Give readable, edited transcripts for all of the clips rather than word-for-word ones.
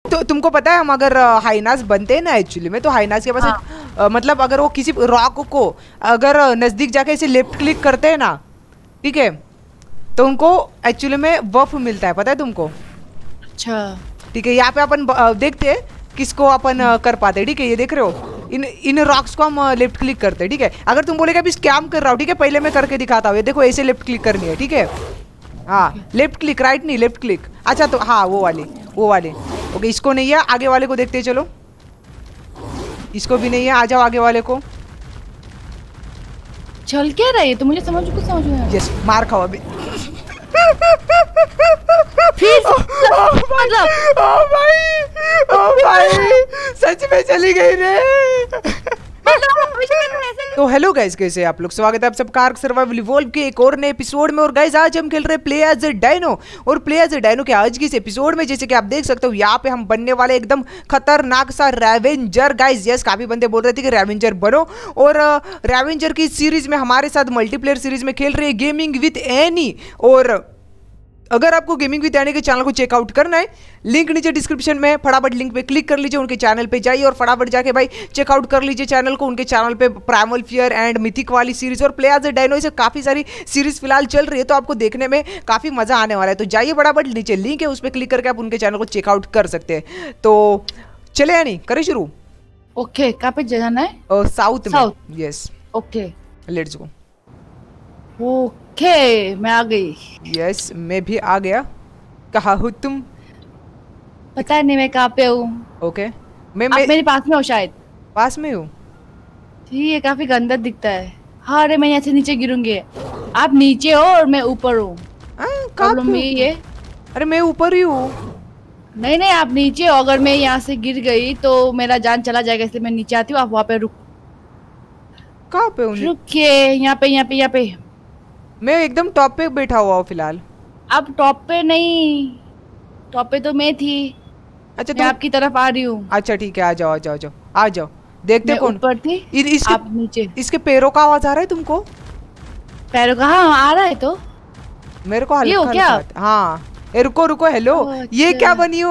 तो तुमको पता है हम अगर हाइनास बनते हैं ना एक्चुअली में, तो हाइनास के पास मतलब अगर वो किसी रॉक को अगर नजदीक जाके इसे लेफ्ट क्लिक करते हैं ना, ठीक है, तो उनको एक्चुअली में बफ मिलता है, पता है तुमको? अच्छा ठीक है, यहाँ पे अपन देखते हैं किसको अपन कर पाते हैं। ठीक है, ये देख रहे हो इन रॉक्स को हम लेफ्ट क्लिक करते हैं। ठीक है, अगर तुम बोलेगा अभी स्कैम कर रहा हूँ, ठीक है, पहले मैं करके दिखाता हूँ। ये देखो ऐसे लेफ्ट क्लिक करनी है, ठीक है, हाँ लेफ्ट क्लिक, राइट नहीं, लेफ्ट क्लिक। अच्छा तो हाँ वो वाले ओके, इसको नहीं है, आगे वाले को देखते हैं। चलो इसको भी नहीं है, आ जाओ आगे वाले को। चल क्या रहा है तो मुझे कुछ समझ में नहीं। यस, मार खाओ अभी। फिर मतलब ओ भाई सच में चली गई रे। तो हेलो गाइस, कैसे आप लोग? स्वागत है आप सबका आर्क सर्वाइवल इवॉल्व के एक और नए एपिसोड में। और गाइस आज हम खेल रहे हैं प्ले एज अ डायनो। और प्ले एज अ डायनो के आज की इस एपिसोड में जैसे कि आप देख सकते हो यहाँ पे हम बनने वाले एकदम खतरनाक सा रैवेंजर। गाइस यस, काफी बंदे बोल रहे थे कि रैवेंजर बनो, और रैवेंजर की सीरीज में हमारे साथ मल्टीप्लेयर सीरीज में खेल रहे हैं गेमिंग विद एनी। और अगर आपको गेमिंग विद एनी के चैनल को चेकआउट करना है, लिंक नीचे डिस्क्रिप्शन में, फटाफट लिंक पे क्लिक कर लीजिए, उनके चैनल पे जाइए और फटाफट जाके भाई चेकआउट कर लीजिए चैनल को। उनके चैनल पे प्राइमल फियर एंड मिथिक वाली सीरीज और प्ले एज अ डायनो, इसे काफ़ी सारी सीरीज फिलहाल चल रही है, तो आपको देखने में काफ़ी मज़ा आने वाला है। तो जाइए फटाफट, नीचे लिंक है उस पर क्लिक करके आप उनके चैनल को चेकआउट कर सकते हैं। तो चले यानी करें शुरू। ओके, कहाँ पे जाना है? साउथ में। Yes okay let's go. Okay मैं आ गई। यस मैं भी आ गया। कहाँ हो तुम? पता नहीं मैं कहाँ पे हूँ। ओके आप मेरे पास में हो शायद। पास में हूँ। ठीक है, काफी गंदा दिखता है। हाँ अरे मैं यहाँ से नीचे गिरूंगी। आप नीचे हो और मैं ऊपर हूँ। प्रॉब्लम यही है। अरे मैं ऊपर ही हूँ। नहीं आप नीचे हो। अगर मैं यहाँ से गिर गई तो मेरा जान चला जाएगा, इसलिए मैं नीचे आती हूँ। आप वहाँ पे कहाँ पे हूँ? रुकिए, यहाँ पे मैं एकदम टॉप पे बैठा हुआ हूँ फिलहाल। अब टॉप पे नहीं, टॉप पे तो मैं थी। अच्छा मैं आपकी तरफ आ रही हूँ। अच्छा ठीक है, आ जाओ देखते कौन ऊपर थी। आप नीचे। इसके पैरों का आवाज आ रहा है तुमको? पैरों का? हाँ आ रहा है। तो मेरे को हल्का क्या? हाँ रुको हेलो। ये क्या बनी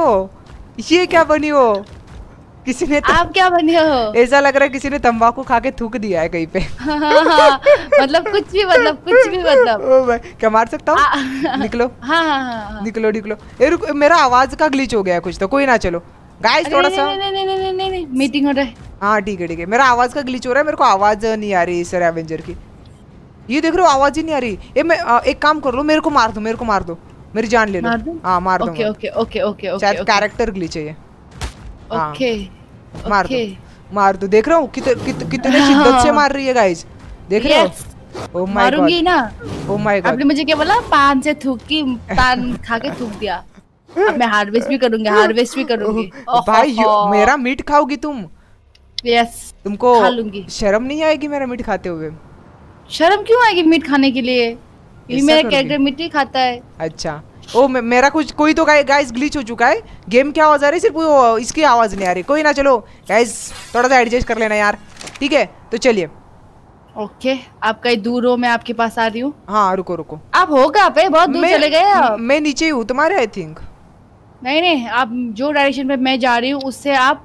हो? किसी ने आप क्या बनी हो? ऐसा लग रहा है किसी ने तंबाकू खा के थूक दिया है कहीं पे। हाँ, मतलब कुछ भी मतलब ओ भाई क्या मार सकता हूँ? निकलो। हाँ। निकलो। मेरा आवाज का ग्लिच हो गया कुछ, तो कोई ना। चलो गाइस थोड़ा सा नहीं मीटिंग हो रहा है। हाँ ठीक है मेरा आवाज का ग्लिच हो रहा है। मेरे को आवाज नहीं आ रही इस रैवेंजर की। ये देख रहे हो आवाज ही नहीं आ रही। ये मैं एक काम कर लो, मेरे को मार दो, मेरी जान ले लो। हाँ मार दो। ओके शायद कैरेक्टर ग्लिच है ये। ओके मार दो। देख रहा हूँ कितने शिद्दत से मार रही है गाइस, देख रहे हो? ओह माय गॉड, मारूंगी ना। ओह माय गॉड, आपने मुझे क्या बोला? पान से थूकी, पान खा के थूक दिया। अब मैं हार्वेस्ट भी करूंगी। भाई मेरा मीट खाओगी तुम? यस तुमको खा लूंगी। शर्म नहीं आएगी मेरा मीट खाते हुए? शर्म क्यों आएगी मीट खाने के लिए? ये मेरा कैरेक्टर मीट ही खाता है। अच्छा ओ मेरा कुछ कोई तो गाइस ग्लिच हो चुका है। गेम की आवाज आ रही है, सिर्फ वो इसकी आवाज नहीं आ रही। कोई ना, चलो गाइस थोड़ा सा एडजस्ट कर लेना यार। ठीक है तो चलिए। ओके आप कहीं दूर हो, मैं आपके पास आ रही हूँ। हाँ रुको। आप हो कहाँ पे? बहुत दूर चले गए आप। मैं नीचे हूँ तुम्हारे आई थिंक। नहीं आप जो डायरेक्शन पे मैं जा रही हूँ उससे आप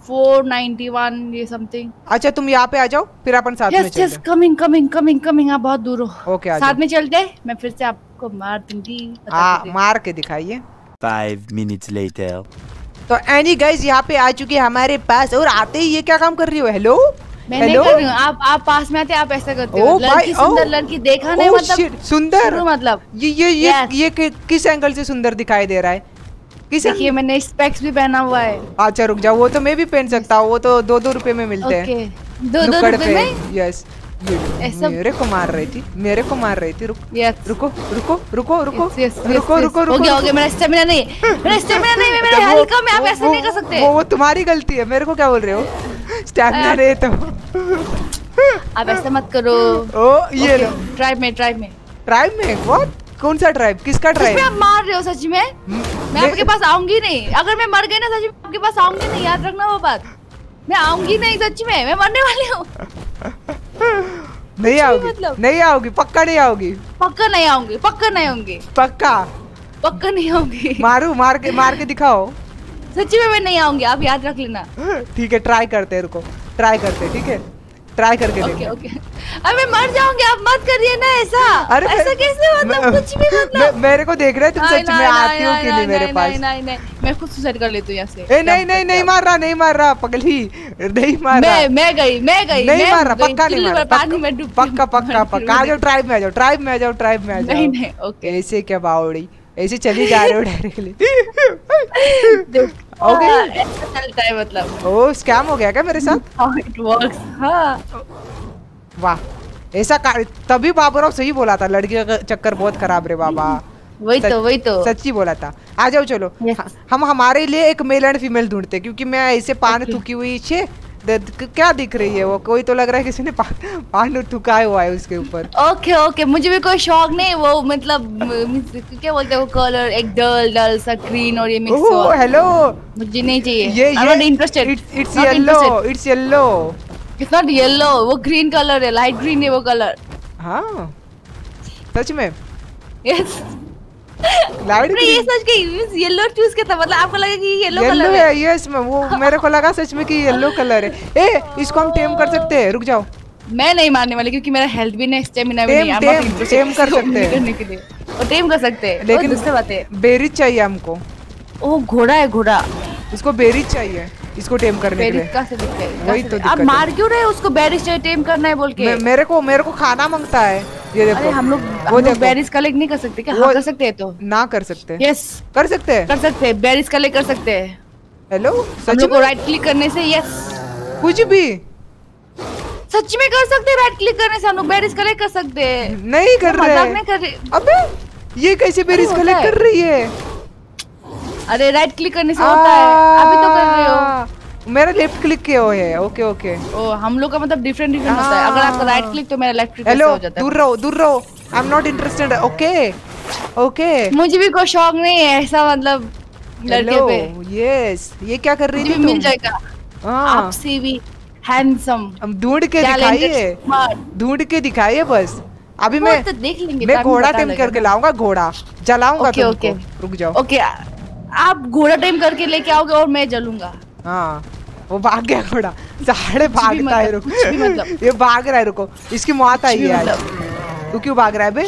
491 ये समथिंग। अच्छा तुम यहाँ पे आ जाओ, फिर अपन साथ में चलते हैं। कमिंग। आप बहुत दूर हो। ओके साथ में चलते हैं। मैं फिर से आपको मार दूंगी। मार के दिखाइए। 5 minutes later. तो एनी गाइस यहाँ पे आ चुके हमारे पास, और आते ही ये क्या काम कर रही हो? हेलो मैं नहीं कर रही हूँ। आप पास में आते आप ऐसा करते हो। लड़की सुंदर लड़की देखा नहीं मतलब सुंदर मतलब ये किस एंगल से सुंदर दिखाई दे रहा है? देखिए मैंने स्पेक्स भी पहना हुआ है। अच्छा रुक जाओ, वो तो मैं भी पहन सकता हूँ, वो तो 2-2 रुपए में मिलते हैं। 2 रुपए में? यस मेरे को मार रही थी। रुको। हो गया मेरा स्टेमिना नहीं है। मेरा हेल्थ कम है। आप ऐसा नहीं कर सकते। वो तुम्हारी गलती है। मेरे को क्या बोल रहे हो? स्टेमिना नहीं तो आप ऐसा मत करो। ओ ये ट्राइब में व्हाट? कौन सा ट्राइब? किसका ट्राइब? आप मार रहे हो सच में? मैं आपके पास आऊंगी नहीं। अगर मैं मर गई ना सच में आपके पास आऊंगी नहीं, याद रखना वो बात। मैं आऊंगी नहीं सच में, मैं मरने वाली हूँ। नहीं आओगी पक्का नहीं आऊंगी। पक्का नहीं आऊंगी। मार के दिखाओ। सच्ची में मैं नहीं आऊंगी, आप याद रख लेना। ठीक है, ट्राई करते हैं, रुको ट्राई करते हैं, ठीक है ट्राई करके ओके देखते। ओके। अब मैं मर जाऊंगी, आप मत करिए ना ऐसा। अरे ऐसा कैसे, मतलब कुछ भी मतलब। मेरे को देख रहे हैं तुम सच में आती हो कि नहीं मेरे पास। नहीं, मैं खुद सुसाइड कर लेती हूँ यहाँ से। ए नहीं मार रहा पगली, नहीं मार रहा। मैं गई नहीं मार रहा, पक्का नहीं मार रहा, पानी में डूब पक्का। आ जाओ ट्राइब में आ जाओ। नहीं ओके। ऐसे क्या बावड़ी, ऐसे चली जा रहे हो डायरेक्टली। ओके ऐसा चलता है मतलब। ओ स्कैम हो गया क्या मेरे साथ? How it works, हाँ। वाह, ऐसा तभी बाबूराव सही बोला था, लड़कियों का चक्कर बहुत खराब रे बाबा। वही तो सच्ची बोला था। आ जाओ चलो, हम हमारे लिए एक मेल एंड फीमेल ढूंढते, क्योंकि मैं ऐसे पान थूकी हुई छे क्या दिख रही है वो, कोई तो लग रहा है किसी ने पान थुकाया हुआ है उसके ऊपर। ओके मुझे भी कोई शौक नहीं, वो मतलब क्या बोलते हैं वो कलर, एक डल सा ग्रीन और ये मिक्स हो। हेलो, मुझे नहीं चाहिए, ये interested. It's yellow. It's not yellow, वो ग्रीन कलर है, लाइट ग्रीन है वो कलर। हाँ सच में? यस। Light green. ये सच के येलो चूज किया था, मतलब आपको लगा कि येलो कलर है? यस में वो मेरे को लगा सच में कि येलो कलर है। ए इसको हम टेम कर सकते हैं, रुक जाओ। मैं नहीं मारने वाली क्योंकि मेरा हेल्थ भी नहीं, स्टेमिना भी नहीं है। टेम कर सकते हैं करने के लिए, और टेम कर सकते हैं, लेकिन दूसरी बात है बेरीज चाहिए हमको। ओ घोड़ा है, घोड़ा इसको बेरीज चाहिए इसको टेम करने के लिए। कहाँ से दिखते हैं? वही तो आप मार क्यों रहे हो उसको? बेरीज चाहिए टेम करना है बोल के। मेरे को खाना मांगता है, ये देखो। अरे हम लोग बेरीज कलेक्ट नहीं कर सकते क्या? हाँ कर सकते हैं तो। ना कर सकते? यस कर सकते हैं, बेरीज कलेक्ट कर सकते हैं। हेलो सच में राइट क्लिक करने से, यस कुछ भी सच में कर सकते हैं, राइट क्लिक करने से हम लोग बेरीज कलेक्ट कर सकते हैं। नहीं कर रहे, नहीं कर रहे। अबे ये कैसे बेरीज कलेक्ट कर रही है? अरे राइट क्लिक करने से होता है, अभी तो कर रहे हो। मेरा लेफ्ट क्लिक किया हुआ है। ओके ओ हम लोग का मतलब डिफरेंट होता है। अगर आपका राइट क्लिक तो मेरा लेफ्ट क्लिक हो जाता है। दूर रहो, I am not interested. Okay मुझे भी कोई शौक नहीं है ऐसा, मतलब लड़के पे। यस ये क्या कर रही थी तुम? मिल जाएगा आपसे भी हैंडसम। हम ढूंढ के दिखाइए बस। अभी मैं तो देख लेंगे, मैं घोड़ा टेम करके लाऊंगा, घोड़ा जलाऊंगा तुमको। रुक जाओ। ओके आप घोड़ा टेम करके लेके आओगे और मैं जलूंगा। हाँ वो भाग गया घोड़ा, साढ़े भागता है। रुको ये भाग रहा है, रुको इसकी मौत आई है आज। तू क्यों भाग रहा है बे?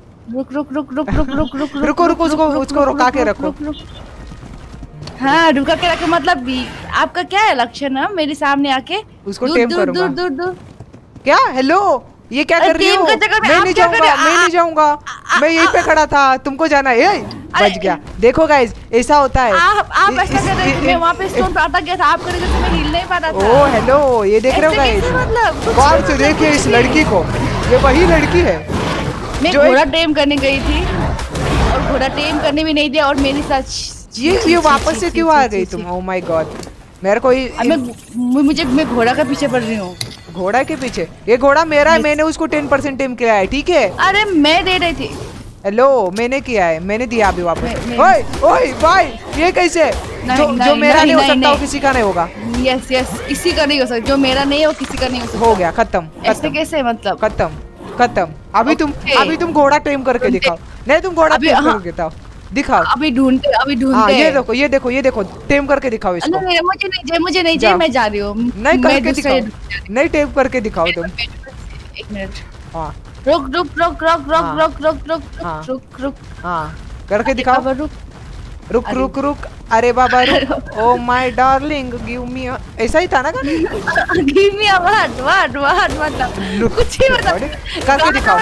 रुको उसको रुका के रखो। हाँ रुका के रखो, मतलब आपका क्या है लक्ष्य ना? मेरे सामने आके उसको टेम करूंगा। दूर क्या? हेलो ये क्या कर रही हो? मैं नहीं जाऊंगा, मैं यहीं पे खड़ा था, तुमको जाना है। बच गया। देखो गाइस ऐसा होता है। आप ऐसा कर रहे थे, मैं वहां पे स्टोन पे अटक गया था, आप कर रहे थे तो मैं हिल नहीं पा रहा था। ओह हेलो, ये देख रहे हो गाइस? मतलब गौर से देखिए इस लड़की को, ये वही लड़की है। मैं घोड़ा टेम करने गई थी और घोड़ा टेम करने भी नहीं दिया, और मेरे साथ ये वापस से क्यों आ गई तुम? ओह माय गॉड, मेरे को मैं घोड़ा का पीछे पड़ रही हूँ। घोड़ा के पीछे? ये घोड़ा मेरा है, मैंने उसको 10% टेम किया है, ठीक है? अरे मैं दे रही थी। हेलो मैंने किया है, मैंने दिया अभी वापस। ओए भाई ये कैसे? जो मेरा नहीं हो सकता वो किसी का नहीं होगा। यस किसी का नहीं हो सकता, जो मेरा नहीं है वो किसी का नहीं हो सकता। हो गया खत्म। ऐसे कैसे मतलब? खत्म। अभी तुम घोड़ा टेम करके दिखाओ। नहीं तुम घोड़ा टेम करके दिखाओ। अभी ढूंढते। ये देखो टेम करके दिखाओ इसको। मुझे नहीं चाहिए, मैं जा रही हूँ। नहीं करके दिखाओ, नहीं टेम करके दिखाओ तुम। 1 मिनट। हाँ रुक। हाँ करके दिखाओ। रुक। अरे बाबा रुक। Oh my darling give me. ऐसा ही था ना गाना? गिव मी व्हाट मतलब कुछ ही मतलब। करके दिखाओ।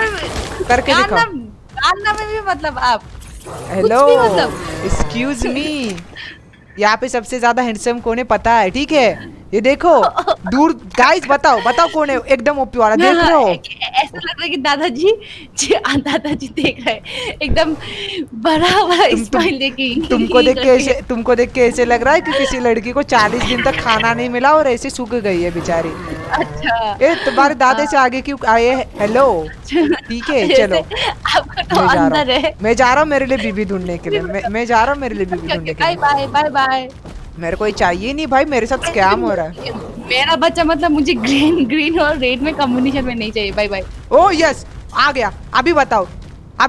गाना में भी मतलब आप। हेलो एक्सक्यूज मी, यहाँ पे सबसे ज्यादा हैंडसम कौन है पता है? ठीक है ये देखो दूर। गाइस बताओ कौन है एकदम ओपी वाला? देख रहे हो? ऐसा लग रहा है कि दादाजी देख रहे हैं, एकदम बड़ा स्माइल देके। तुमको देख के ऐसे लग रहा है कि किसी लड़की को 40 दिन तक खाना नहीं मिला और ऐसे सूख गई है बेचारी। अच्छा ए तुम्हारे दादे से आगे क्यों आए? हेलो ठीक है चलो, मैं जा रहा हूँ मेरे लिए बीबी ढूंढने के लिए। मैं जा रहा हूँ मेरे लिए बीबी ढूंढने के लिए। बाय। मेरे को ये चाहिए नहीं भाई, मेरे साथ स्कैम हो रहा है। मेरा बच्चा मतलब मुझे ग्रीन और रेड में कॉम्बिनेशन में नहीं चाहिए। बाय। ओह यस आ गया। अभी बताओ।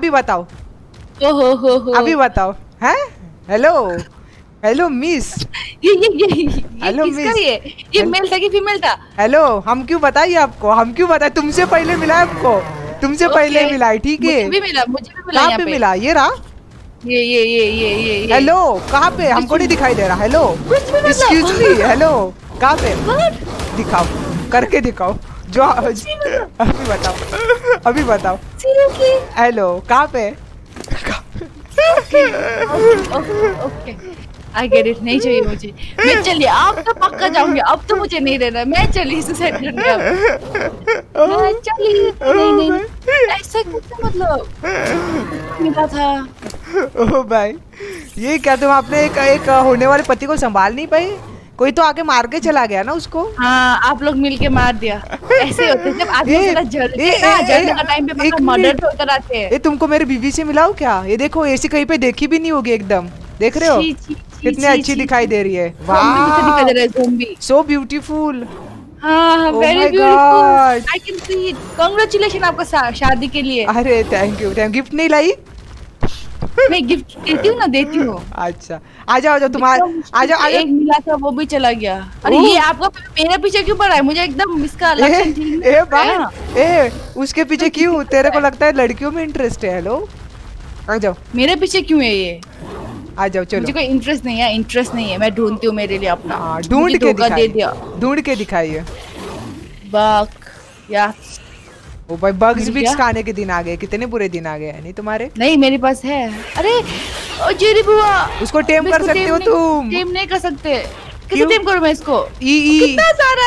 ओहो अभी बताओ। हैं? हेलो मिस, हेलो किसका मिस। ये मेल था कि फीमेल था? हेलो, हम क्यों बताइए आपको, हम क्यों बताए, तुमसे पहले मिला है आपको, तुमसे पहले मिला है, ठीक है। मुझे भी मिला कहाँ यहाँ पे पे। मिला? ये रहा। ये हेलो, कहाँ पे? हमको नहीं दिखाई दे रहा। हेलो, एक्सक्यूज मी, हेलो, कहाँ पे? दिखाओ, करके दिखाओ, जो अभी बताओ, अभी बताओ। हेलो, कहाँ पे? Okay, I get it. नहीं चाहिए मुझे, मैं चलिए, अब तो पक्का जाऊंगी, अब तो मुझे नहीं रहना, मैं चली सुसाइड करने। अब मैं चली। नहीं ऐसा कैसे, मतलब मिला था। ओ भाई, ये क्या तुम अपने एक होने वाले पति को संभाल नहीं पाई? कोई तो आके मार के चला गया ना उसको। हाँ, आप लोग मिलके मार दिया। ऐसे होते जब आदमी जरा जलते हैं ना, जलने का टाइम पे मर्डर होकर आते हैं। ये तुमको मेरी बीवी से मिलाओ क्या? ये देखो, ऐसी कहीं पे देखी भी नहीं होगी एकदम, देख रहे हो कितनी अच्छी दिखाई दे रही है। वाह, सो ब्यूटीफुल। हाँ, very beautiful, I can see it. Congratulation आपका शादी के लिए। अरे थैंक यू, गिफ्ट नहीं लाई? मैं गिफ्ट देती हूँ ना, देती हूँ। अच्छा, आ जाओ तुम्हारे, आ जाओ। एक मिला था, वो भी चला गया। अरे ये आपका मेरे पीछे क्यों पड़ा है? मुझे एकदम इसका लक्षण ठीक नहीं है। उसके पीछे क्यों? तेरे को लगता है लड़कियों में इंटरेस्ट है? हेलो, आ जाओ। मेरे पीछे क्यों है ये? आ जाओ, चलो। मुझे कोई इंटरेस्ट नहीं है, मैं ढूंढती हूँ मेरे लिए अपना। ढूंढ के दिखाइए। बग या ओ भाई, बग्स भी खाने के दिन आ गए, कितने बुरे दिन आ गए। नहीं तुम्हारे? नहीं, मेरे पास है। अरे ओ जेरी बुआ, उसको टेम कर सकते हो तुम? टेम नहीं कर सकते। कैसे टेम करूं मैं इसको? कितना सारा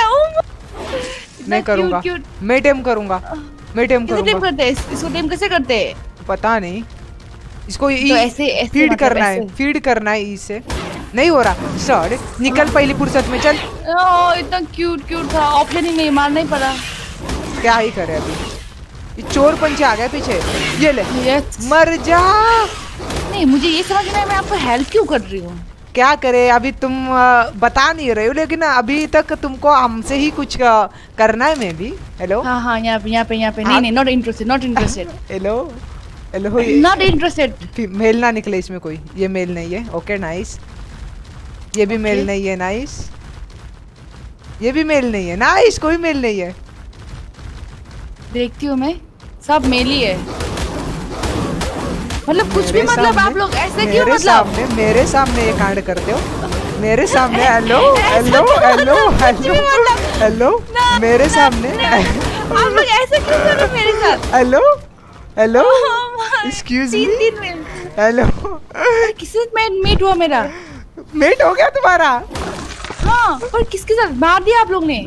मैं करूंगा, मैं टेम करूंगा। कैसे टेम करते हैं इसको? टेम कैसे करते हैं? पता नहीं। इसको तो ऐसे फीड करना है, फीड करना है इससे। नहीं हो रहा। सर निकल पहली फुर्सत में, चल। इतना क्यूट था, ऑप्शन ही नहीं, मारना ही पड़ा। क्या ही करे अभी, ये चोर पंचे आ गए पीछे। ये ले, मर जा। नहीं, मुझे ये समझ में मैं आपको हेल्प क्यों कर रही हूँ? क्या करे, अभी तुम बता नहीं रहे हो, लेकिन अभी तक तुमको हमसे ही कुछ करना है। मैं भी। हेलो, हाँ, यहाँ पे। नहीं, not interested. Hello, not interested. Male ना निकले इसमें कोई। ये मेल नहीं है। Okay, nice. ये भी मेल नहीं है। नाइस। ये भी मेल नहीं है। नाइस, कोई मेल नहीं है। देखती हूँ मैं, सब मेल ही है। मतलब कुछ भी, मतलब आप लोग ऐसे क्यों? मतलब मेरे सामने ये कांड करते हो, मेरे सामने। हेलो, मेरे सामने आप लोग ऐसे क्यों कर रहे हो मेरे साथ? Hello, excuse me. हेलो, किससे मीट हुआ मेरा? मीट हो गया तुम्हारा? हाँ, पर किसके साथ मार दिया आप लोग ने?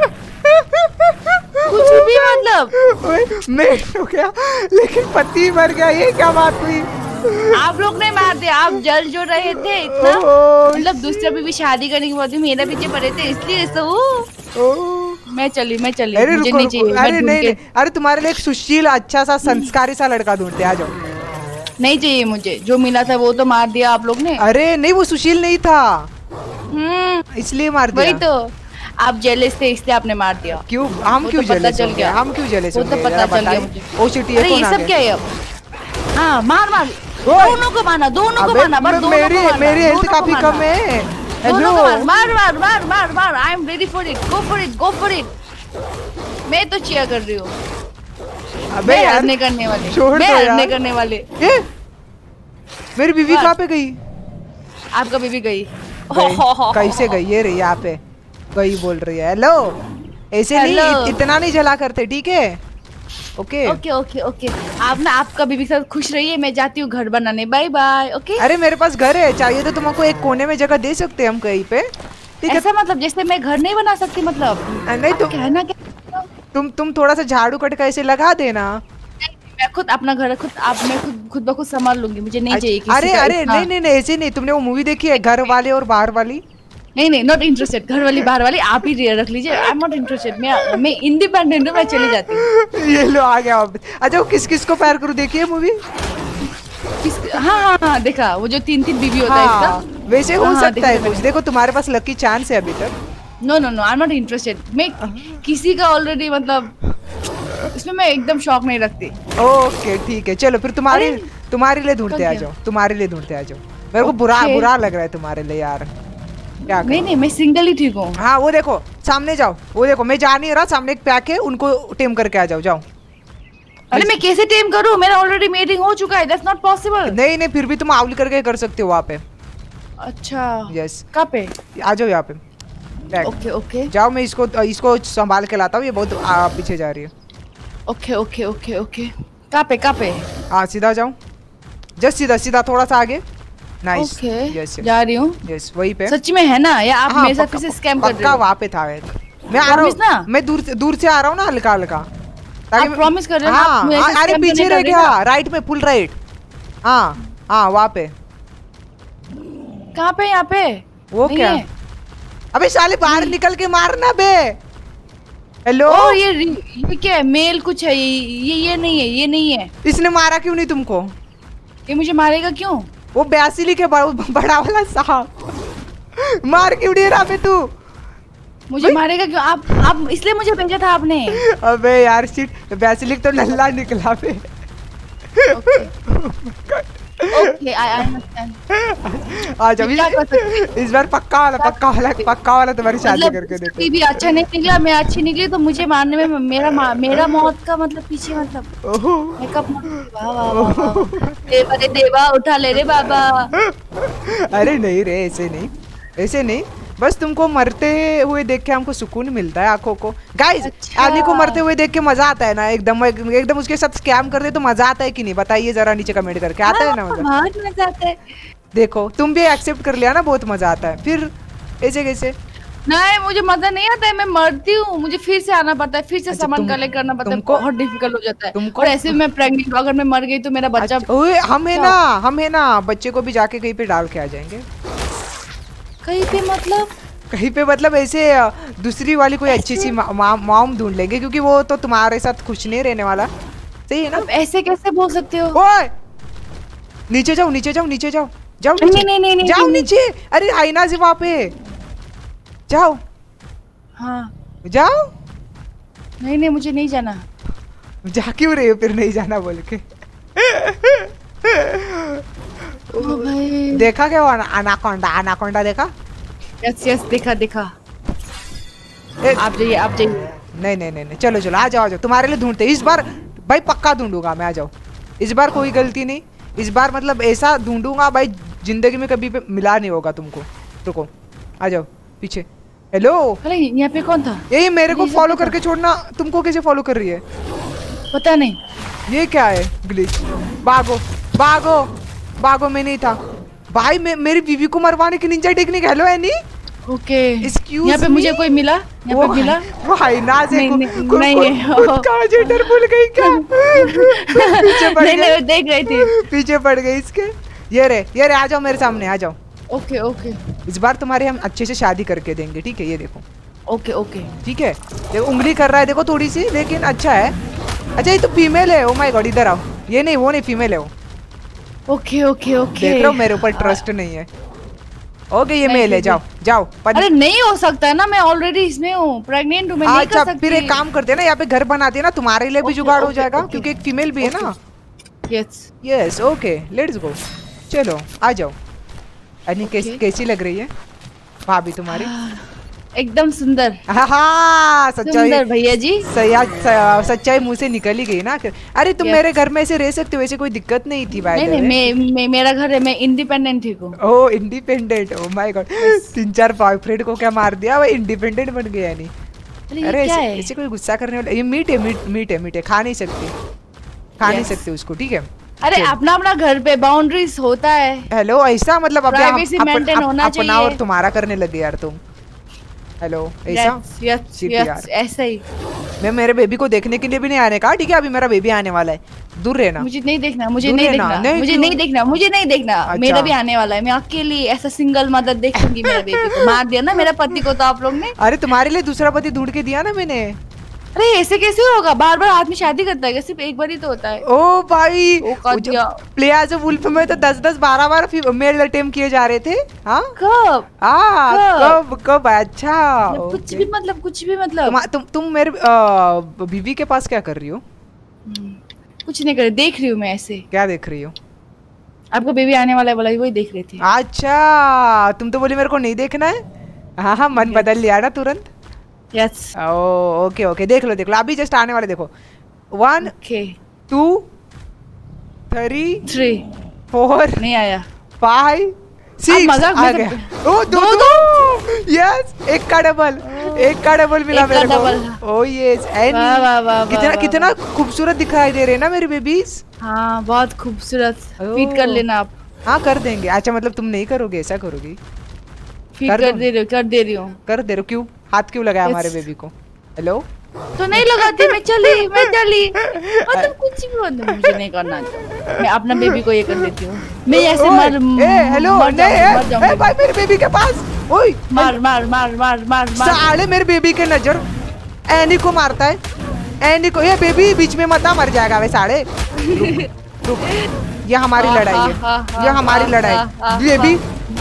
कुछ भी, मतलब मीट हो गया लेकिन पति मर गया, ये क्या बात हुई? आप लोग ने मार दिया। आप जल जो रहे थे इतना, मतलब दूसरा भी शादी करने के बाद भी मेरा पीछे पड़े थे, इसलिए मैं चली। मुझे नहीं चाहिए। अरे नहीं, अरे तुम्हारे लिए एक सुशील, अच्छा सा, संस्कारी सा लड़का ढूंढते। आ जाओ। नहीं चाहिए मुझे, जो मिला था वो तो मार दिया आप लोग ने। अरे नहीं, वो सुशील नहीं था, इसलिए मार दिया। वही तो, आप जेलस थे इसलिए आपने मार दिया। क्यों? हम क्यों जेलस चल गया? हम क्यों जेलस हो गए? वो तो पता चल गया मुझे। ओसीटी अरे ये सब क्या है अब? हाँ, मार दोनों को मारना, मेरी हेल्थ काफी कम है। हेलो, मार। I am ready for it. Go for it. मैं तो चियर कर रही हूँ। अबे यार, नहीं करने वाले, छोड़ दो यार। नहीं करने वाले। मेरी बीवी कहाँ पे गई? आपका बीवी गई। कैसे गई? ये रही यहाँ पे, गई बोल रही है। हेलो, ऐसे नहीं, इतना नहीं जला करते, ठीक है? ओके। आप ना आपका बीवी के साथ खुश रहिए, मैं जाती हूँ घर बनाने। Bye bye. ओके। अरे मेरे पास घर है, चाहिए तो तुमको एक कोने में जगह दे सकते हैं हम कहीं पे, ठीक है? ऐसा मतलब जैसे मैं घर नहीं बना सकती? मतलब नहीं, तो कहना क्या? तुम थोड़ा सा झाड़ू कटका ऐसे लगा देना। मैं खुद अपना घर मैं खुद ब खुद संभाल लूंगी, मुझे नहीं चाहिए किसी अरे का अरे नहीं ऐसे नहीं। तुमने वो मूवी देखी है, घर वाले और बाहर वाली? नहीं, नॉट इंटरेस्टेड। घर वाली बाहर वाली आप ही रख लीजिए। I am not interested. मैं इंडिपेंडेंट हूँ, मैं चली जाती हूँ। ये लो, आ गया। अच्छा, किस को प्यार करूँ देखिए मूवी? हाँ, देखा। वो जो 3 बीवी होता है इसका, वैसे हो सकता है कुछ। देखो, तुम्हारे पास लकी चांस है अभी तक। No, I am not interested. मैं किसी का ऑलरेडी, मतलब इसमें मैं एकदम शौक नहीं रखती। ओके, ठीक है, चलो फिर तुम्हारे लिए ढूंढते आ जाओ। मेरे को बुरा लग रहा है तुम्हारे लिए यार। क्या नहीं नहीं, मैं सिंगल ही ठीक हूँ। हाँ वो देखो सामने जाओ, वो देखो मैं जा नहीं रहा, सामने एक पैक है, उनको टेम करके आ जाओ, जाओ। अरे मैं कैसे टेम करूँ, मेरा ऑलरेडी मेटिंग हो चुका है, दैट्स नॉट पॉसिबल। नहीं नहीं, फिर भी तुम आउल करके कर सकते हो वहाँ पे। अच्छा यस, कहाँ पे? आ जाओ यहाँ पे। ओके ओके जाओ, मैं इसको संभाल के लाता हूँ, ये बहुत पीछे जा रही है। ओके ओके ओके ओके, कहाँ पे? हाँ सीधा जाओ, जस्ट सीधा सीधा, थोड़ा सा आगे। नाइस। ओके यस जा रही हूँ। यस, वही पे। सच में है ना, या आप हाँ, मेरे साथ फिर से स्कैम कर रहे पक्का हो? वहाँ पे था एक। मैं आ रहा Promise ना? हूँ, मैं दूर से आ रहा हूँ ना, हल्का हल्का, आप प्रॉमिस कर रहे हो ना? आप मुझे ऐसे अरे scam पीछे करने रह कर रहे गया, हो? राइट में, फुल राइट। हाँ हाँ वहाँ पे। कहाँ पे? यहाँ पे वो नहीं क्या? है। अबे साले बाहर निकल के मारना बे। हेलो। ओ ये क्या है? मेल कुछ है, ये नहीं है, ये नहीं है। इसने मारा क्यों नहीं तुमको? ये मुझे मारेगा क्यों? वो बैसिली के बड़ा वाला साहब मार क्यों नहीं रहा बे तू? मुझे मारेगा क्यों? आप इसलिए मुझे भेजा था आपने। अबे यार शिट, बैसिलिक तो नल्ला निकला बे। Okay I understand. आ जाओ, क्या कर सकते इस बार पक्का वाला तुम्हारी शादी करके देते। मतलब भी अच्छा नहीं निकला, मैं अच्छी निकली तो मुझे मारने में मेरा मौत का मतलब पीछे मतलब ओहो, मेकअप। वाह वाह वाह, देवा रे देवा, उठा ले रे बाबा। अरे नहीं रे, ऐसे नहीं, बस तुमको मरते हुए देख के हमको सुकून मिलता है आंखों को। गाइस, अच्छा। आदमी को मरते हुए देख के मजा आता है ना, एकदम उसके साथ स्कैम कर दे तो मजा आता है कि नहीं? बताइए जरा नीचे कमेंट करके, आता है ना मजा? बहुत मजा आता है। देखो तुम भी एक्सेप्ट कर लिया ना, बहुत मजा आता है। फिर ऐसे कैसे? नहीं मुझे मजा नहीं आता है, मैं मरती हूँ, मुझे फिर से आना पड़ता है, फिर से अच्छा, सामान कलेक्ट करना पड़ता है, बहुत डिफिकल्ट हो जाता है। और ऐसे में मैं प्रेग्नेंट, अगर मैं मर गई तो मेरा बच्चा। अच्छा, ओए हम है ना बच्चे को भी जाके कहीं पे डाल के आ जाएंगे। कहीं पे मतलब? कहीं पे मतलब ऐसे दूसरी वाली कोई अच्छी सी मॉम ढूंढ लेंगे, क्योंकि वो तो तुम्हारे साथ खुश नहीं रहने वाला। सही है ना? ऐसे कैसे बोल सकते हो? ओए नीचे जाओ, नीचे जाओ, नीचे जाओ, जाओ नीचे, नहीं, जाओ नीचे। अरे आईना से वहाँ पे जाओ। हाँ जाओ। नहीं मुझे नहीं जाना। जा क्यों रहे हो फिर नहीं जाना बोल के? ओ भाई, देखा क्या वो अनाकोंडा देखा? यस देखा। ए, आप जाइए। नहीं, चलो आ जाओ, तुम्हारे लिए ढूंढते इस बार भाई, पक्का ढूंढूंगा मैं, आ जाओ। इस बार कोई गलती नहीं, इस बार मतलब ऐसा ढूंढूंगा भाई, जिंदगी में कभी पे मिला नहीं होगा तुमको। रुको, आ जाओ पीछे। हेलो, अरे यहाँ पे कौन था? ये मेरे को फॉलो करके छोड़ना। तुमको कैसे फॉलो कर रही है? पता नहीं। ये क्या है? ग्लिच। भागो, मैं नहीं था भाई, मेरी बीवी को मरवाने की ninja technique. Hello Annie. Okay, excuse यहाँ पे मुझे कोई मिला? यहाँ पे मिला? वो हाइना से नहीं खुद का जेंडर भूल गई क्या? पीछे पड़ गई, नहीं देख रही थी। पीछे पड़ गई इसके। ये रे आ जाओ मेरे सामने, आ जाओ। ओके इस बार तुम्हारे हम अच्छे से शादी करके देंगे, ठीक है? ये देखो। ओके ठीक है, देखो उंगली कर रहा है, देखो थोड़ी सी, लेकिन अच्छा है। अच्छा ये तो फीमेल है। ओ माय गॉड, इधर आओ। ये नहीं, वो नहीं, फीमेल है वो। देख ओके रहे हो मेरे ऊपर ट्रस्ट नहीं है। ओके ये मेल है, जाओ। अरे नहीं हो सकता ना, मैं ऑलरेडी इसमें हूँ, प्रेग्नेंट हूँ, मैं नहीं कर सकती। फिर एक काम करते हैं ना, यहाँ पे घर बनाते हैं ना, तुम्हारे लिए भी जुगाड़ हो जाएगा, क्योंकि एक फीमेल भी है ना। Yes okay, let's go. चलो आ जाओ। अनी कैसी लग रही है भाभी तुम्हारी? एकदम सुंदर। हाँ सच्चाई भैया जी, सच्चाई मुंह से निकल ही गई ना। अरे तुम मेरे घर में ऐसे रह सकते हो, ऐसे कोई दिक्कत नहीं थी भाई। नहीं मेरा घर है, मैं इंडिपेंडेंट ही हूँ। Oh independent, oh my god. 3-4 boyfriend को क्या मार दिया, वो इंडिपेंडेंट बन गया नहीं। अरे ऐसे कोई गुस्सा करने वाला? ये मीट है, खा नहीं सकते उसको, ठीक है? अरे अपना घर पे बाउंड्रीज होता है। हेलो ऐसा मतलब अपना और तुम्हारा करने लगे यार तुम। हेलो ऐसा? ऐसा ही। मैं मेरे बेबी को देखने के लिए भी नहीं आने का, ठीक है? अभी मेरा बेबी आने वाला है, दूर रहना। मुझे नहीं देखना। अच्छा। मेरा भी आने वाला है, मैं अकेली ऐसा सिंगल मदर देखूंगी मेरा बेबी को। मार दिया ना मेरा पति को तो आप लोग ने। अरे तुम्हारे लिए दूसरा पति ढूंढ के दिया ना मैंने। अरे ऐसे कैसे होगा? बार आदमी शादी करता है, सिर्फ एक बार ही तो होता है। ओ भाई, प्ले एज अ वुल्फ में तो 10-12 बार मेल अटेम्प्ट किए जा रहे थे। हाँ कब? अच्छा कुछ भी मतलब तुम मेरे बीवी के पास क्या कर रही हो? कुछ नहीं कर रही, देख रही हूँ मैं ऐसे। क्या देख रही हो? आपका बेबी आने वाला है बोला, वही देख रही थी। अच्छा तुम तो बोली मेरे को नहीं देखना है। हाँ हाँ, मन बदल लिया ना तुरंत। यस। ओके ओके, देख लो अभी जस्ट आने वाले, देखो 1 ओके 2 3 3 4 नहीं आया। 5 आप 6 मजाक आ में गया। तो- ओ दो यस, एक का डबल मिला एक का मेरे डबल। को। ओ यस, वाह वाह वाह कितना वाह, कितना खूबसूरत दिखाई दे रहे हैं ना मेरे बेबीज। हाँ बहुत खूबसूरत। ओह। फीड कर लेना आप। हाँ कर देंगे। अच्छा मतलब तुम नहीं करोगे, ऐसा करोगी? फीड कर कर दो। दे रही हूँ, कर दे रही हूँ। कर दे रहे हो? क्यों हाथ क्यों लगाया Yes. हमारे बेबी को? हेलो तो नहीं लगाती, मैं चली मतलब कुछ भी मतलब मुझे नहीं करना आता। मैं अपना बेबी को ये कर देती हूँ। मैं ऐसे मर हेलो मर नहीं, जाऊंगी। भाई मेरे बेबी के पास। ओए मार मार मार मार मार मार। साले मेरे बेबी के नजर एनी को मारता है। एनी को, ये बेबी बीच में मत आ, मर जाएगा वे साले। रुक, ये हमारी लड़ाई है, ये हमारी लड़ाई।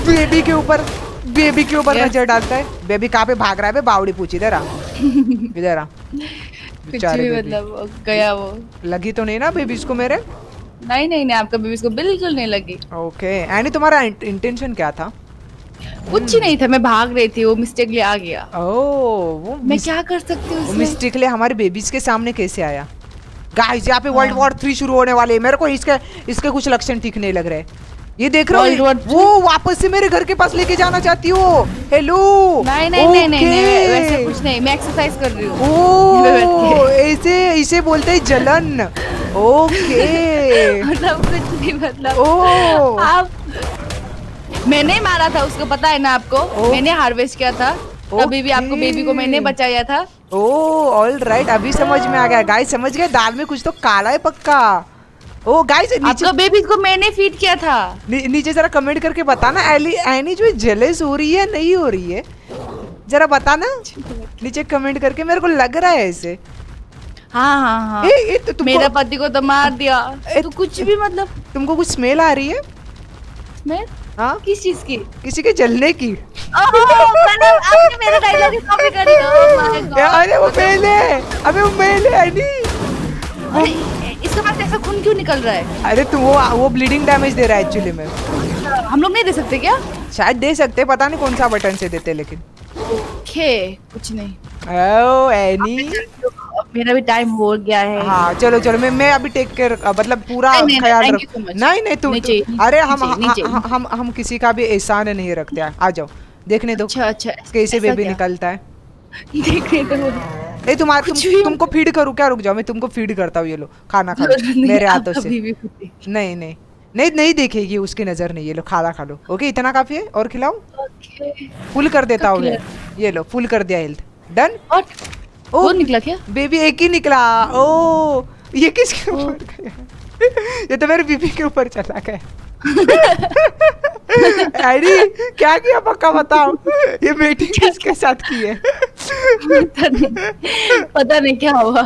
बेबी के ऊपर नजर डालता है। बेबी कहाँ पे भाग रहा है बे? बावड़ी पूछ, इधर आ इधर आ। कुछ बेचारे भी बेबी। मतलब गया वो। लगी तो नहीं ना बेबीज को मेरे? नहीं नहीं नहीं, आपका बेबी इसको बिल्कुल नहीं लगी। ओके एनी, तुम्हारा इंटेंशन क्या था? कुछ नहीं था, मैं भाग रही थी, वो मिस्टेकली आ गया। वो मैं क्या कर सकती हूँ उसमें? मिस्टेकली हमारे बेबीज के सामने कैसे आया? गाइस यहाँ पे वर्ल्ड वॉर 3 शुरू होने वाले हैं। मेरे को इसके कुछ लक्षण ठीक नहीं लग रहे। ये देख रहे World हो, War III? वो वापस से मेरे घर के पास लेके जाना चाहती हो? हेलो नहीं नहीं नहीं नहीं नहीं, वैसे कुछ नहीं, मैं एक्सरसाइज कर रही हूँ। ओ ऐसे इसे बोलते हैं जलन। ओके मतलब कुछ नहीं, मतलब ओ आप, मैंने मारा था उसको, पता है ना आपको? ओ। मैंने हार्वेस्ट किया था, अभी भी आपको बेबी को मैंने बचाया था। ओ ऑल राइट, अभी समझ में आ गया। गाइस समझ गए, दाल में कुछ तो काला है पक्का। ओ गाइस नीचे आपका बेबी को मैंने फीड किया था। नीचे जरा कमेंट करके बताना एनी जो जेलस हो रही है नहीं हो रही है, जरा बताना नीचे कमेंट करके। मेरे को लग रहा है ऐसे। हाँ हाँ हाँ, तुमको मेरा पति को तो मार दिया। तो कुछ भी मतलब तुमको कुछ स्मेल आ रही है? मैं हाँ किस चीज की? किसी के जलने की। मतलब आपने मेरा डायलॉग ही कॉपी कर दिया। Oh my God। अरे वो मेल है, अबे वो मेल है एनी। अरे, इसके पास ऐसा खून क्यों निकल रहा है? अरे तुम वो ब्लीडिंग डैमेज दे रहा है एक्चुअली में। हम लोग नहीं दे सकते क्या? शायद दे सकते, पता नहीं कौन सा बटन से देते, लेकिन ओके कुछ नहीं। ओ एनी मेरा भी टाइम हो गया है। हाँ चलो चलो, मैं अभी टेक केयर, मतलब पूरा नहीं, ख्याल thank रख। you so much। नहीं नहीं तुम नीचे, अरे नीचे। हम किसी का भी एहसान नहीं रखते हैं। आ जाओ देखने दो अच्छा अच्छा, कैसे ऐसा बेबी क्या? निकलता है। देखने दो। नहीं कुछ भी तुमको फीड करूँ क्या? रुक जाओ, मैं तुमको फीड करता हूँ। ये लो खाना खा लो नहीं, मेरे हाथों आपका से। बीवी खुद देख। नहीं नहीं नहीं नहीं देखेगी, उसकी नजर नहीं। ये लो खाना खा लो। ओके इतना काफी है, और खिलाऊं? ओके। फुल कर देता हूँ कब मैं। ये लो फुल कर दिया हेल्थ। डन। और ओ वो निकला क्या? बेबी एक ही निकला। ओ ये किसके ऊपर गया? ये तो मेरे बीबी के ऊपर चला गया। अरे क्या किया पक्का बताओ, ये मीटिंग किसके साथ की है? पता नहीं क्या हुआ।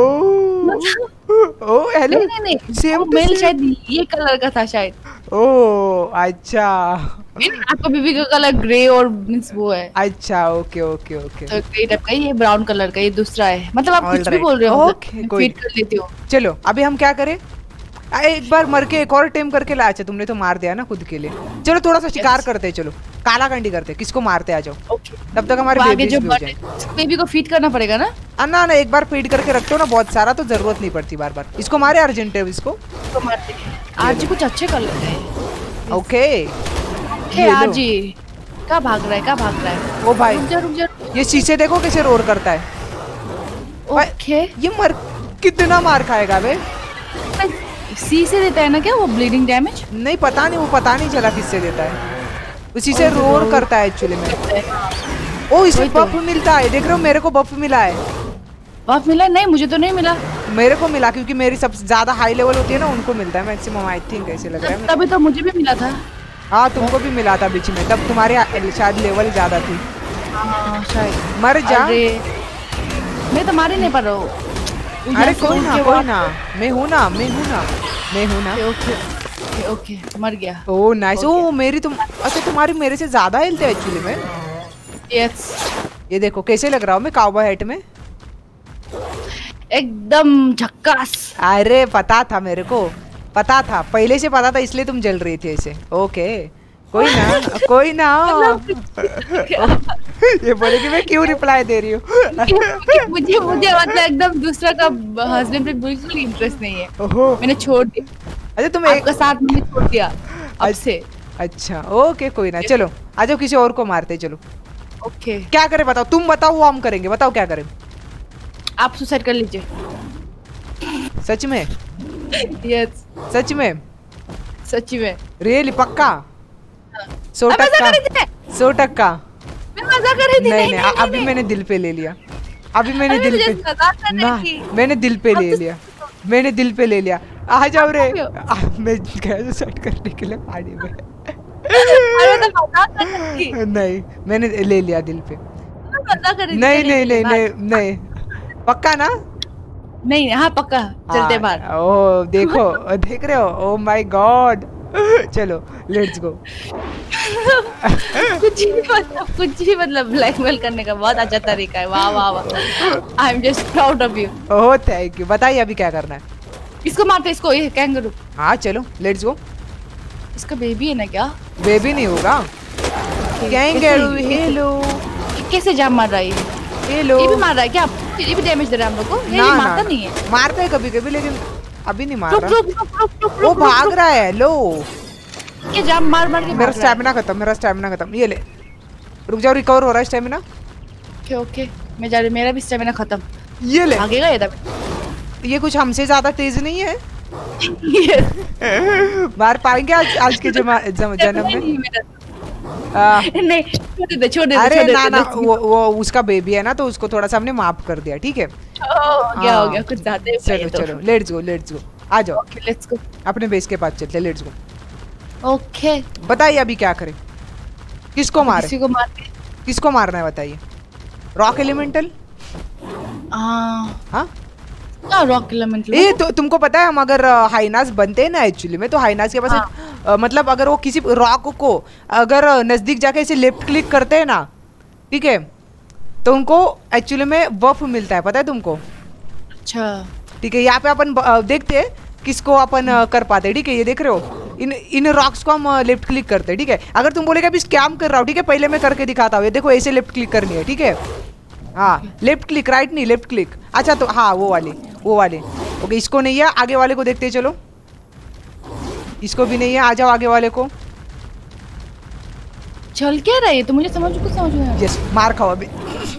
ओ हेलो नहीं नहीं नहीं, सेम वो टू मेल सेम। शायद ये कलर का था शायद। ओ अच्छा आपका बीबी का कलर ग्रे और मींस वो है। अच्छा ओके ओके ओके तो ग्रे टाइप का, ये ब्राउन कलर का, ये दूसरा है। मतलब आप कुछ भी Alright. बोल रहे हो, Okay, कोई फीड कर लेती हो। चलो अभी हम क्या करें? एक बार मर के एक और टेम करके ला। अच्छा तुमने तो मार दिया ना खुद के लिए। चलो थोड़ा सा शिकार करते हैं, चलो काला कंडी करते हैं। किसको मारते? आ जाओ, ओके। तब तक हमारे आगे बेबीज जो भी हो जाएं। बेबी को फीड करना पड़ेगा ना? ना ना एक बार फीड करके रखते हो ना बहुत सारा, तो जरूरत नहीं पड़ती बार बार। इसको मारे अर्जेंट है इसको। तो मारते हैं। आज कुछ अच्छे कर लेते हैं। ओके हे आज क्या भाग रहा है, क्या भाग रहा है? ओ भाई रुक जा। ये शीशे देखो कैसे रोर करता है। ओके। ये मर कितना मार खाएगा बे? सी से देता है ना क्या वो ब्लीडिंग डैमेज? नहीं पता नहीं, वो पता नहीं चला किससे देता है। उसी से रोर करता है एक्चुअली में। ओ इसे वही तो। बफ मिलता है, देख रहे हो मेरे को बफ मिला है। बफ मिला? नहीं मुझे तो नहीं मिला। मेरे को मिला क्योंकि मेरी सबसे ज्यादा हाई लेवल होती है ना, उनको मिलता है मैक्सिमम। आई थिंक ऐसे लग रहा है। तभी तो मुझे भी मिला था। हाँ तुमको भी मिला था बीच में, तब तुम्हारी शायद लेवल ज्यादा थी। हाँ शायद। मर जा। मैं तो मार ही नहीं पा रहा हूँ। अरे कोई ना कोई ना, मैं हूँ ना मैं हूँ ना मैं हूँ ना। ओके ओके, मर गया। ओ नाइस। ओ मेरी तुम, अच्छा तुम्हारी मेरे से ज्यादा हेल्थ है एक्चुअली में। यस। ये देखो कैसे लग रहा हूँ मैं काउबॉय हैट में। एकदम झक्कास। अरे पता था मेरे को, पता था पहले से पता था, इसलिए तुम जल रही थी ऐसे। ओके कोई ना कोई ना। ये बोले कि मैं क्यों रिप्लाई दे रही हूँ। मुझे मतलब एकदम दूसरा का हस्बैंड पे बिल्कुल इंटरेस्ट नहीं है। ओहो मैंने छोड़ दिया। अच्छा तुम आपका साथ मैंने छोड़ दिया अब से। अच्छा ओके कोई ना, चलो आ जाओ किसी और को मारते चलो। ओके क्या करें बताओ, तुम बताओ वो हम करेंगे, बताओ क्या करें। आप सुसाइड कर लीजिए। सच में? यस सच में? सच्ची में। रियली पक्का? 100 मजा टक्का? कर रही थी। 100 टक्का? मैं मजा कर रही थी। नहीं अभी मैंने दिल पे ले लिया, अभी मैंने दिल पे ना, मैंने दिल पे ले लिया, मैंने दिल पे ले लिया। आ जाओ रे, मैं गया सुसाइड करने के लिए पानी में। नहीं मैंने ले लिया दिल पे। नहीं पक्का ना? नहीं हाँ पक्का, चलते बाहर। ओ देखो देख रहे हो, ओ माय गॉड। चलो लेट्स गो। कुछ भी मतलब ब्लैकमेल करने का बहुत अच्छा तरीका है। वाह वाह वाह, I am just proud of you. Oh thank you. बताइए अभी क्या करना है? इसको मारते, इसको, ये कैंगरू। हाँ चलो लेट्स गो। इसका बेबी है ना क्या? बेबी नहीं होगा, कैंगरू। हेलो कैसे जाम मार रहा है? हेलो ये भी मार रहा है क्या? ये भी डैमेज दे रहा है हम लोग को। ये मारता नहीं है। मारता है कभी कभी, लेकिन अभी नहीं मार रहा। रुक, वो भाग रहा है। लो क्या जाम मार के मेरा स्टैमिना खत्म, मेरा स्टैमिना खत्म। ये ले, रुक जाओ, रिकवर हो रहा है स्टैमिना। ओके ओके मैं जा रही, मेरा भी स्टैमिना खत्म। ये ले, भागेगा ये तब। ये कुछ हमसे ज्यादा तेज नहीं है। मार पाएंगे आज के जन्म में? नहीं छोड़ दे। अरे ना वो उसका बेबी है ना, तो उसको थोड़ा सा हमने माफ कर दिया। ठीक है हो गया कुछ ज्यादा ही। चलो लेट्स गो आ जाओ। ओके लेट्स गो, अपने बेस के पास चलते। Let's go. ओके बताइए अभी क्या करें, किसको मारे? किसी को मार के। किसको मारना है बताइए? Rock elemental? हाँ रॉक एलिमेंटल। ये तो तुमको पता है, हम अगर हाइनास बनते हैं ना एक्चुअली में, तो हाइनास के पास मतलब अगर वो किसी रॉक को अगर नजदीक जाके ऐसे लेफ्ट क्लिक करते हैं ना, ठीक है, तो उनको एक्चुअली में बफ मिलता है, पता है तुमको? अच्छा ठीक है, यहाँ पे अपन देखते हैं किसको अपन कर पाते हैं। ठीक है, ये देख रहे हो, इन रॉक्स को हम लेफ्ट क्लिक करते हैं। ठीक है, अगर तुम बोलेगा अभी स्कैम कर रहा हूँ, ठीक है, पहले मैं करके दिखाता हूँ। ये देखो ऐसे लेफ्ट क्लिक करनी है। ठीक है, हाँ लेफ्ट क्लिक, राइट नहीं, लेफ्ट क्लिक। अच्छा तो हाँ वो वाले ओके, इसको नहीं है, आगे वाले को देखते हैं। चलो इसको भी नहीं है, आ जाओ आगे वाले को। चल क्या रहा है तो मुझे कुछ समझ में। यस मार खाओ अभी।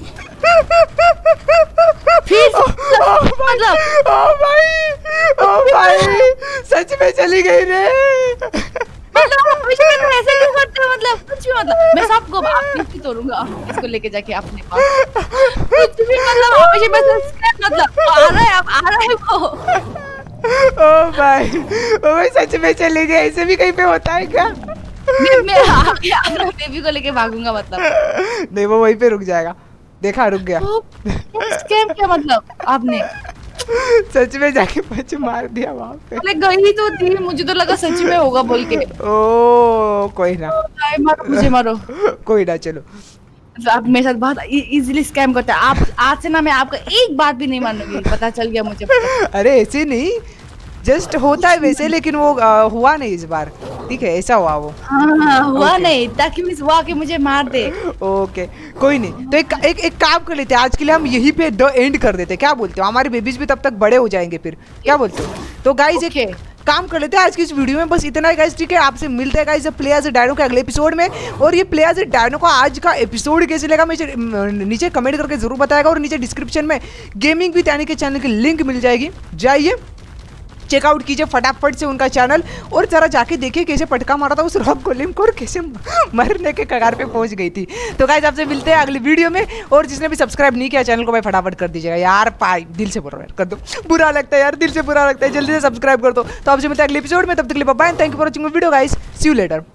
फिर मतलब ओ भाई सच में चली गई रे। मतलब हमेशा मैं ऐसे क्यों करते हो? मतलब कुछ भी, मतलब मैं सबको आपकी तोड़ूंगा इसको लेके जाके अपने पास। कुछ भी मतलब हमेशा मैं मतलब आ रहा है वो। ओ भाई सच में चली गई। ऐसे भी कहीं पे होता है क्या? मैं बेबी को लेके भागूंगा मतलब। नहीं वो वहीं पे रुक जाएगा। देखा रुक गया। स्कैम क्या मतलब आपने? सच में जाके पंच मार दिया वहाँ पे। अरे गई तो थी, मुझे तो लगा सच में होगा बोल के। ओ कोई ना, मारो मुझे मारो। कोई ना चलो। आप मेरे साथ बहुत इजीली स्कैम करते हैं आप। आज से ना मैं आपका एक बात भी नहीं मानूंगी, पता चल गया मुझे। अरे ऐसे नहीं, जस्ट होता है वैसे, लेकिन वो हुआ नहीं इस बार। ठीक है, ऐसा हुआ वो। हाँ, हुआ नहीं, ताकि मिस हुआ कि मुझे मार दे। ओके कोई नहीं, तो एक काम कर लेते हैं, आज के लिए हम यहीं पे द एंड कर देते हैं। क्या बोलते हो? हमारे बेबीज भी तब तक बड़े हो जाएंगे फिर। क्या बोलते हो? तो गाइज एक काम कर लेते हैं आज की इस वीडियो में, बस इतना ही गाइज। ठीक है, आपसे मिलते हैं गाइज प्ले एज डायनो के अगले एपिसोड में। और ये प्ले एज डायनो का आज का एपिसोड कैसे लगा मुझे नीचे कमेंट करके जरूर बताएगा। और नीचे डिस्क्रिप्शन में गेमिंग विद यानी के चैनल की लिंक मिल जाएगी, जाइए चेकआउट कीजिए फटाफट से उनका चैनल, और जरा जाके देखिए कैसे पटका मारा था उस रॉक गोलेम को और कैसे मरने के कगार पे पहुंच गई थी। तो गाइस आपसे मिलते हैं अगली वीडियो में, और जिसने भी सब्सक्राइब नहीं किया चैनल को भाई फटाफट कर दीजिएगा यार। पाई दिल से बोल रहा है, कर दो, बुरा लगता है यार, दिल से बुरा लगता है, जल्दी से सब्सक्राइब कर दो। तो आपसे मिलते हैं अगले एपिसोड में, तब तक के लिए bye and thank you for watching my video guys, see you later.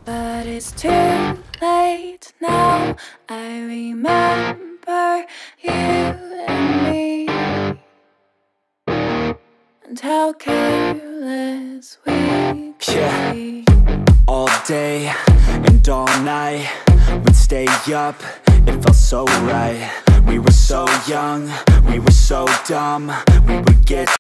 And how careless we could be. All day and all night we'd stay up, it felt so right. We were so young, we were so dumb, we would get